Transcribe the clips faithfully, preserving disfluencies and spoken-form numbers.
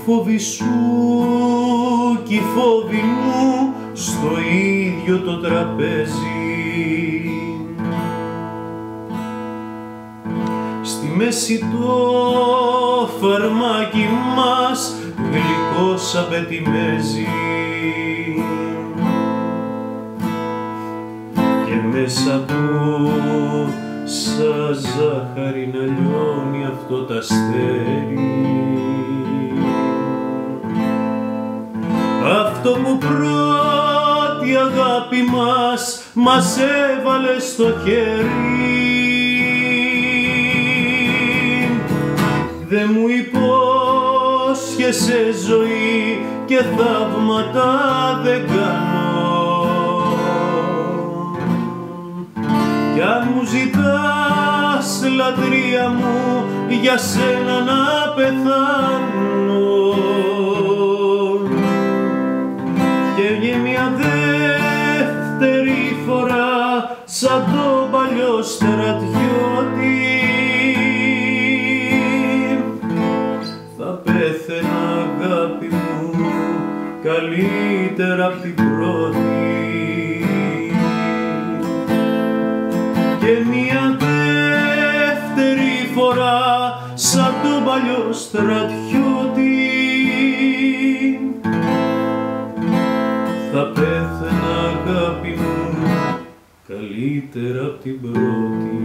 φόβοι σου κι οι φόβοι μου στο ίδιο το τραπέζι. Στη μέση το φαρμάκι μας γλυκό σαν πετιμέζι και μέσα του σαν ζάχαρη να λιώνει αυτό τ' αστέρι, αυτό που πρώτη αγάπη μας μας έβαλε στο χέρι. Δε μου υπόσχεσαι ζωή και θαύματα δεν κάνω, κι αν μου ζητάς λατρεία μου για σένα να πεθάνω, και βγει μια δεύτερη φορά σαν το παλιό στρατιώτη, θα πέθαινα αγάπη μου καλύτερα απ' την πρώτη. Και μια δεύτερη φορά σαν τον παλιό στρατιώτη, θα πέθαινα αγάπη μου καλύτερα απ' την πρώτη.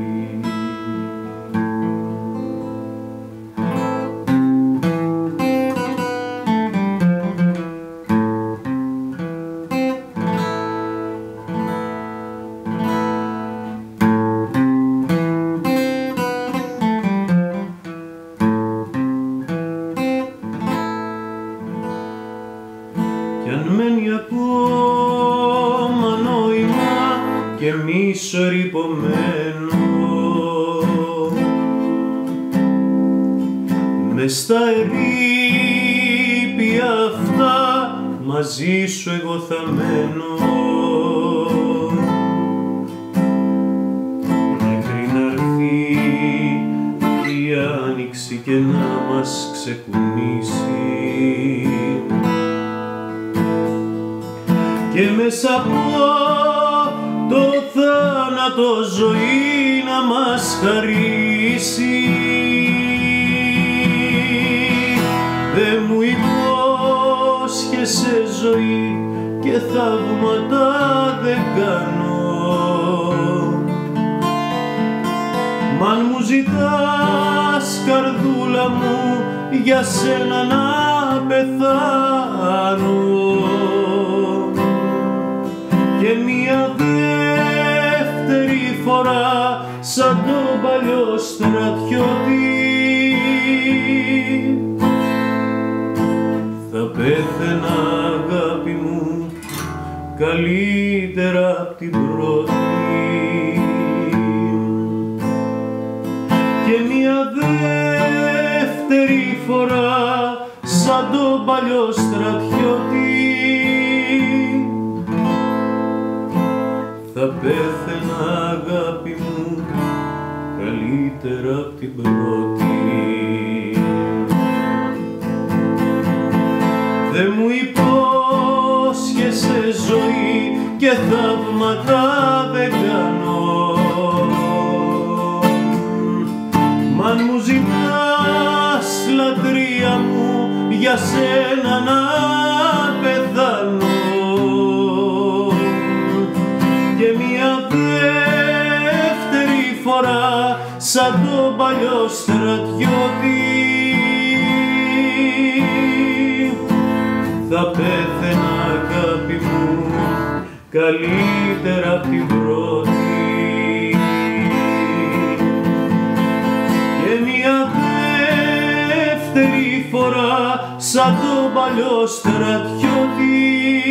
Κι αν μένει ακόμα νόημα και μίσο ερειπωμένο μες στα ερείπια αυτά μαζί σου εγώ θα μένω, μέχρι να έρθει η άνοιξη και να μας ξεκουνήσει και μέσα από το θάνατο ζωή να μας χαρίσει. Δε μου υπόσχεσαι ζωή και θαύματα δεν κάνω, μ' αν μου ζητάς καρδούλα μου για σένα να πεθάνω, και μια δεύτερη φορά σαν τον παλιό στρατιώτη, θα πέθαινα αγάπη μου καλύτερα απ' την πρώτη. Και μια δεύτερη φορά σαν τον παλιό στρατιώτη, θα πέθαινα αγάπη μου καλύτερα απ' την πρώτη. Δε μου υπόσχεσαι ζωή και θαύματα δεν κάνω, μ' αν μου ζητάς λατρεία μου για σένα να πεθάνω, σαν τον παλιό στρατιώτη, θα πέθαινα αγάπη μου καλύτερα απ' την πρώτη. Και μια δεύτερη φορά σαν τον παλιό στρατιώτη,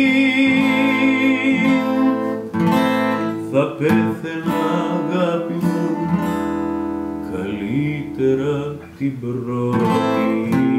θα πέθαινα αγάπη μου καλύτερα απ' την πρώτη.